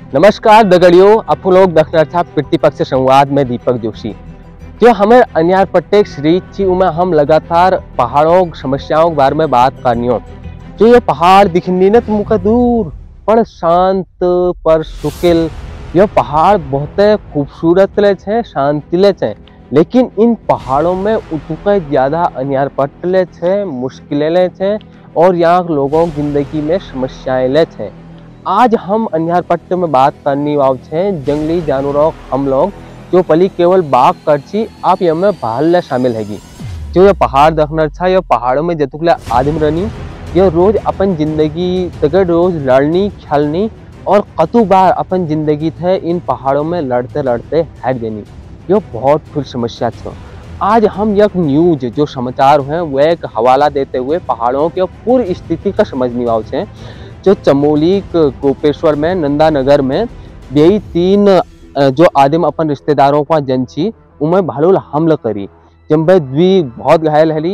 नमस्कार दगड़ियों, आप लोग देख रहे था पितृपक्ष संवाद में दीपक जोशी। जो हमें अन्यार प्रत्येक सीरीज थी उनमें हम लगातार पहाड़ों समस्याओं के बारे में बात करनी हो। जो ये पहाड़ दिखनी न तुमको दूर पर शांत पर सुकिल, ये पहाड़ बहुत खूबसूरत ले छे, शांति ले छे, लेकिन इन पहाड़ों में उतुके ज्यादा अन्यार पट ले छे, मुश्किलें ले छे और यहाँ लोगों की जिंदगी में समस्याएं ले छे। आज हम अन्यारपट्ट में बात करनी वाव छे जंगली जानवरों हम लोग जो पली केवल बाघ करछी आप यमे भाल शामिल हैगी। जो ये पहाड़ देखना था, ये पहाड़ों में जतुकला आदम रहनी, ये रोज अपन जिंदगी तक रोज लड़नी खेलनी और कतु बार अपन जिंदगी थे इन पहाड़ों में लड़ते लड़ते हट देनी। ये बहुत फिर समस्या छो। आज हम एक न्यूज जो समाचार हैं वह एक हवाला देते हुए पहाड़ों की पूरी स्थिति का समझनी वाव छे। जो चमोली गोपेश्वर में नंदानगर में यही 3 जो आदिम अपन रिश्तेदारों का जन छी उनमें भालू हमला करी, जब द्वी बहुत घायल हरी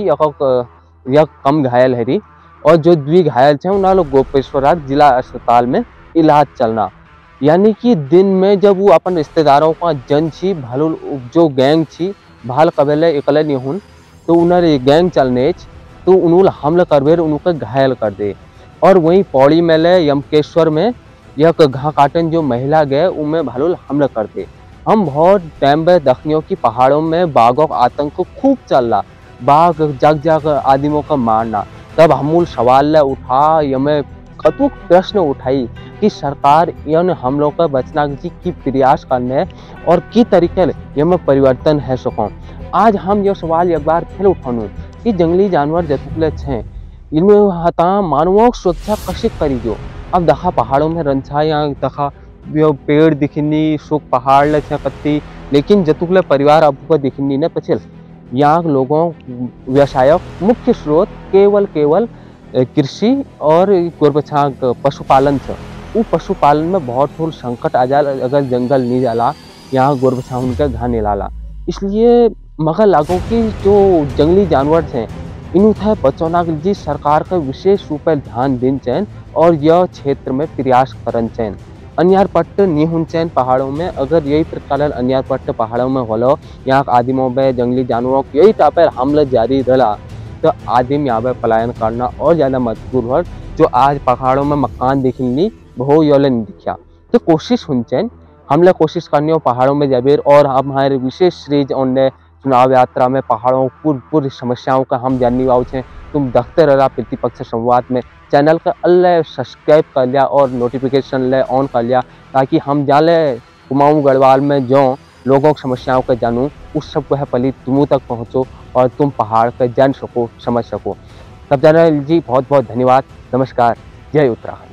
या कम घायल हरी और जो द्वी घायल थे उन्हें लोग गोपेश्वर जिला अस्पताल में इलाज चलना। यानी कि दिन में जब वो अपन रिश्तेदारों का जन छी भालू जो गैंग छी भाल कबेले इकले नहीं हुन तो उन्हें गैंग चलने तो उन्होंने हमला करवे उनको घायल कर दे। और वहीं पौड़ी मेले यमकेश्वर में यह घा काटन जो महिला गए उनमें भालू हमला करते। हम बहुत टाइम में दखनियों की पहाड़ों में बाघों का आतंक खूब चल रहा, बाघ जग जग आदमियों का मारना। तब हमूल सवाल उठा यमे कतुक प्रश्न उठाई कि सरकार इन हमलों का बचना की प्रयास करने और की तरीके यमे परिवर्तन है सको। आज हम यह सवाल एक बार फिर उठानू कि जंगली जानवर जतुकले छे इनमें हता मानवों की सुरक्षा कशी करी जो। अब दखा पहाड़ों में रंछा यहाँ दखा पेड़ दिखनी सुख पहाड़ ले कत्ती, लेकिन जतुकले परिवार अब को दिखनी न पछिल। यहाँ लोगों व्यवसाय मुख्य स्रोत केवल कृषि और गोरबछा पशुपालन छ। वो पशुपालन में बहुत थोड़ा संकट आ जाए अगर जंगल नहीं जाला, यहाँ गोरबछा उनका घा नहीं लाला। इसलिए मगर लागो कि जो जंगली जानवर हैं इन बचौना जी सरकार का विशेष रूप से ध्यान दिन चैन और यह क्षेत्र में प्रयास करन चैन। अन्यारपट्ट नहीं हुन चैन पहाड़ों में, अगर यही प्रकार अन्यारपट्ट पहाड़ों में होलो यहाँ आदिमों में जंगली जानवरों की यही टापर हमला जारी रहा तो आदिम यहाँ पे पलायन करना और ज़्यादा मजबूर हो। जो आज पहाड़ों में मकान दिखनी वो योले नहीं दिखा तो कोशिश हुन चैन हमले कोशिश करनी हो पहाड़ों में जाबेर। और हमारे विशेष सीरीज उनने चुनाव यात्रा में पहाड़ों पूरी समस्याओं का हम जानने वाले हैं। तुम देखते रहा प्रतिपक्ष संवाद में चैनल का अल्ले सब्सक्राइब कर लिया और नोटिफिकेशन ले ऑन कर लिया ताकि हम जाले कुमाऊं गढ़वाल में जो लोगों की समस्याओं का जानूँ उस सब को है पहले तुम तक पहुँचो और तुम पहाड़ का जान सको समझ सको। तब जाना जी बहुत बहुत धन्यवाद। नमस्कार, जय उत्तराखंड।